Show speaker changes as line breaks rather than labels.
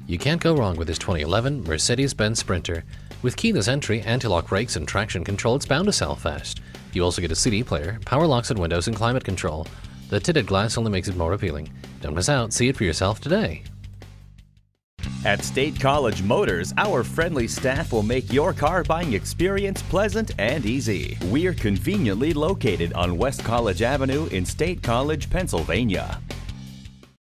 You can't go wrong with this 2011 Mercedes-Benz Sprinter. With keyless entry, anti-lock brakes, and traction control, it's bound to sell fast. You also get a CD player, power locks and windows, and climate control. The tinted glass only makes it more appealing. Don't miss out. See it for yourself today.
At State College Motors, our friendly staff will make your car buying experience pleasant and easy. We're conveniently located on West College Avenue in State College, Pennsylvania.